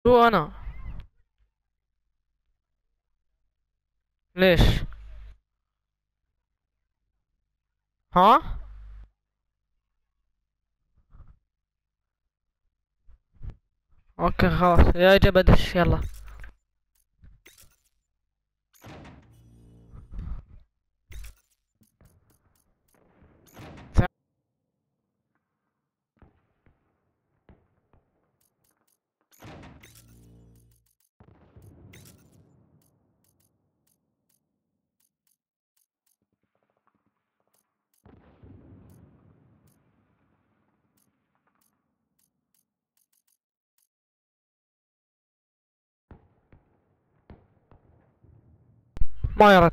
شو انا؟ ليش؟ ها؟ اوكي خلاص يا بدش يلا. ما يرد.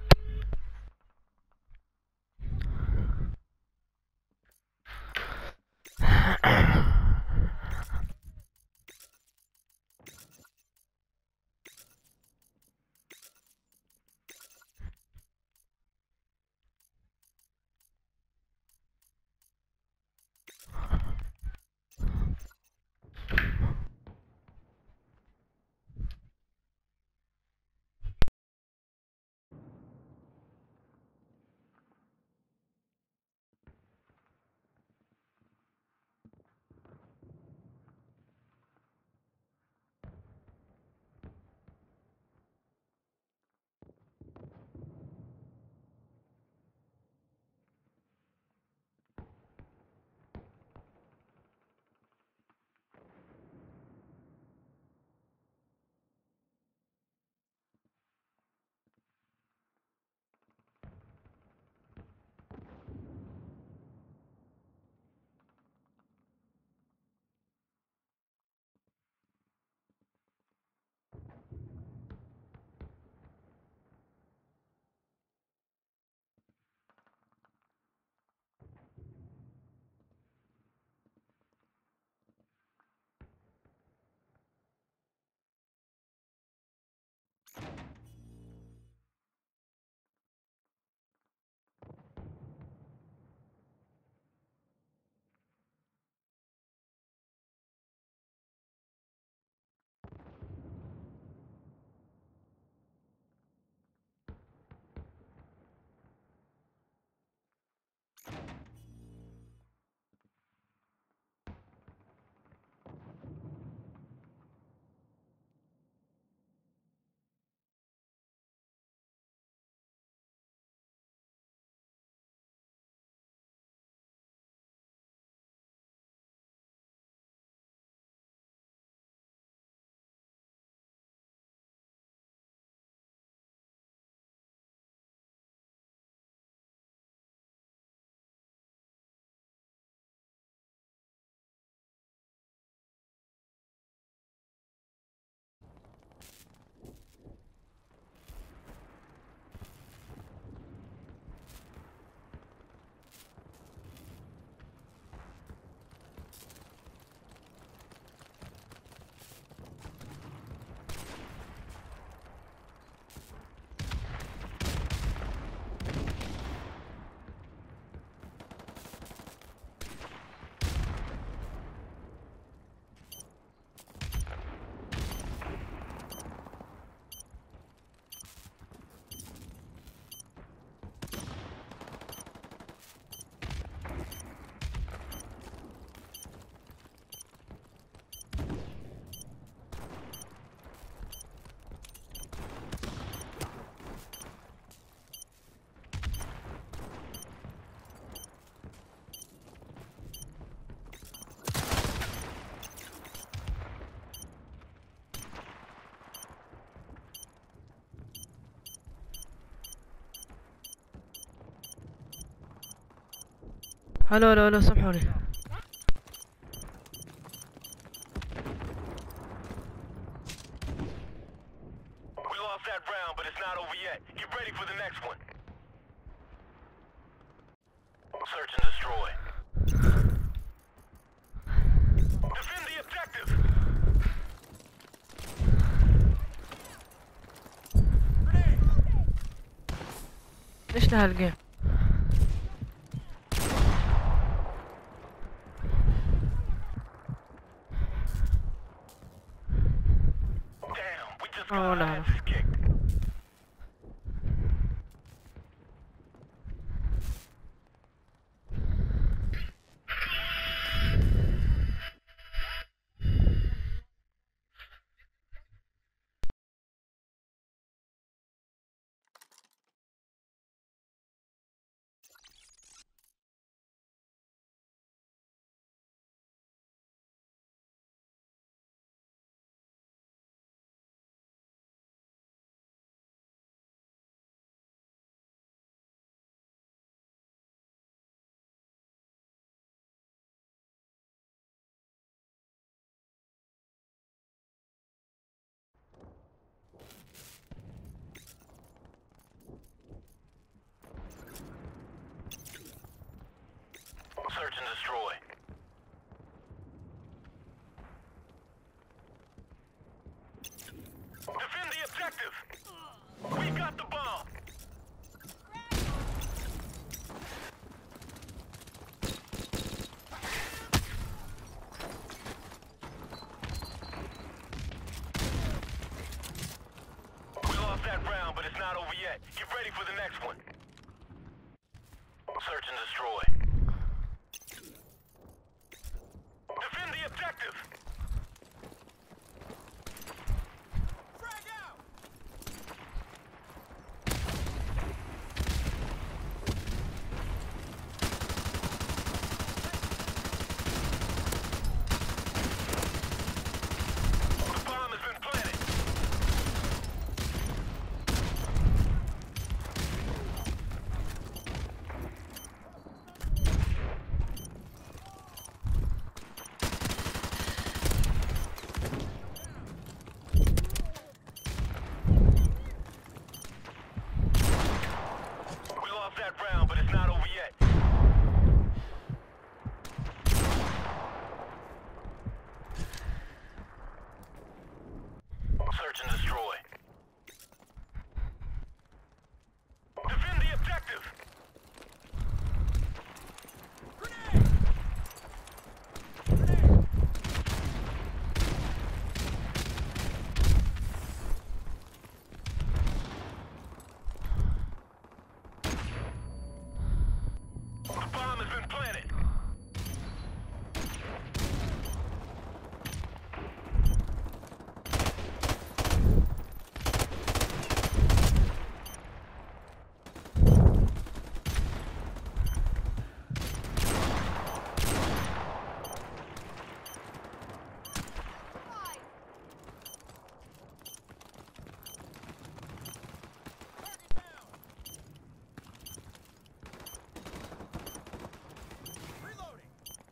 الو الو الو سامحوني. We lost that round, but it's not over yet. Get ready for the next one. Search and destroy. Defend the objective. ليش لهالجيم؟ just got Oh, our no. asses kicked. Search and destroy. Defend the objective. We got the bomb. We lost that round, but it's not over yet. Get ready for the next one. Search and destroy. Defend the objective. Frag out. The bomb has been planted. We lost that round, but it's not over yet. Search and destroy. Defend the objective. Grenade! The bomb has been planted. Reloading.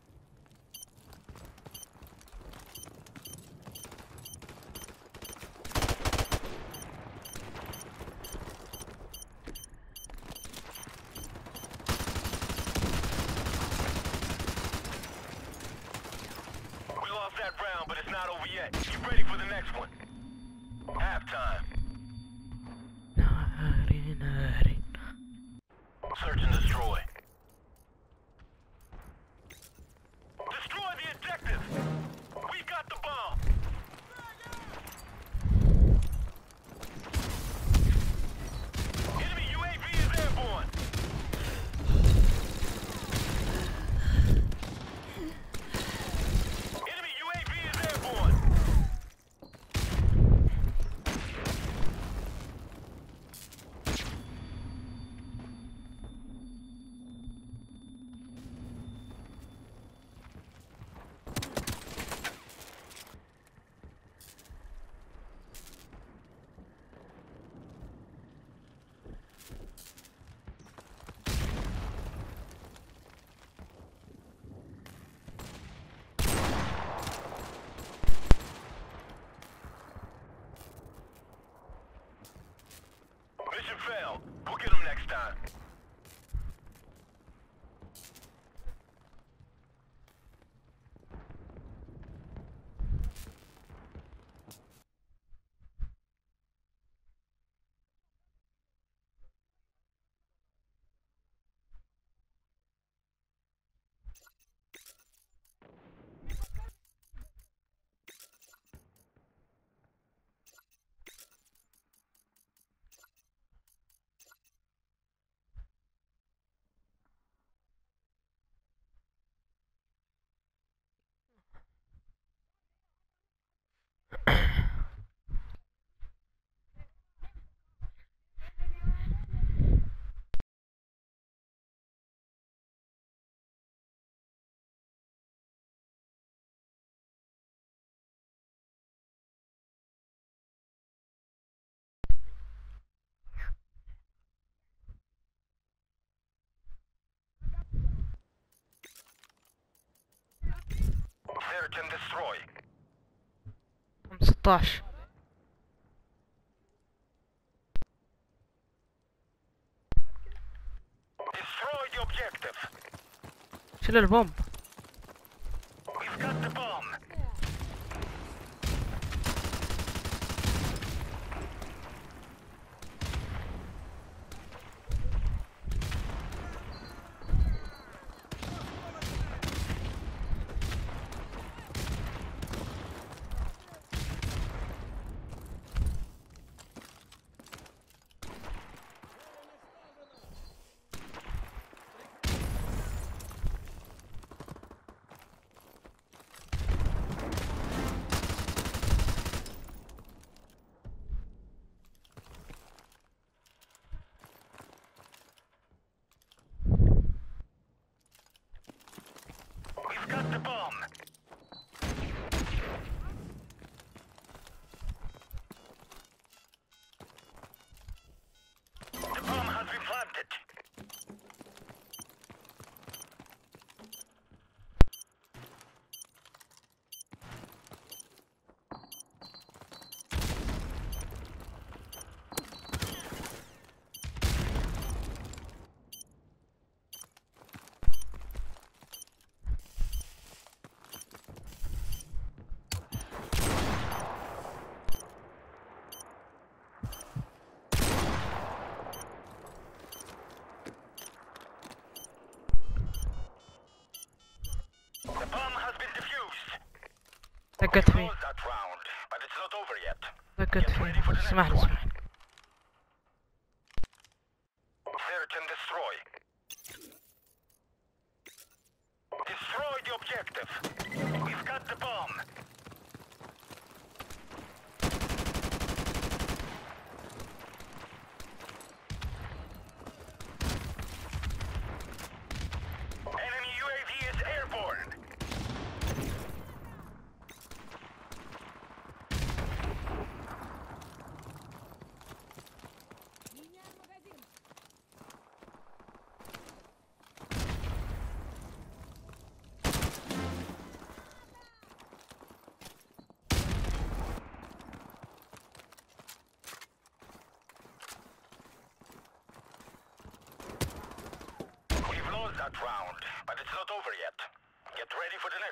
We lost that round, but it's not over yet. Get ready for the next one. Halftime. ناري ناري. Search and destroy. Destroy the objective. We got the bomb. Enemy UAV is airborne. Enemy UAV is airborne. Search and destroy. 16. Destroy the objective. شيل البومب. We've got the bomb. We've got the bomb. The bomb has been planted. The bomb has been defused. دقت فيه. Close that round, but it's not over yet. دقت فيه. اسمح لي اسمح لي. Search and destroy. Destroy the objective. We've got the bomb. Enemy UAV is airborne. We've lost that round, but it's not over yet. Get ready for the next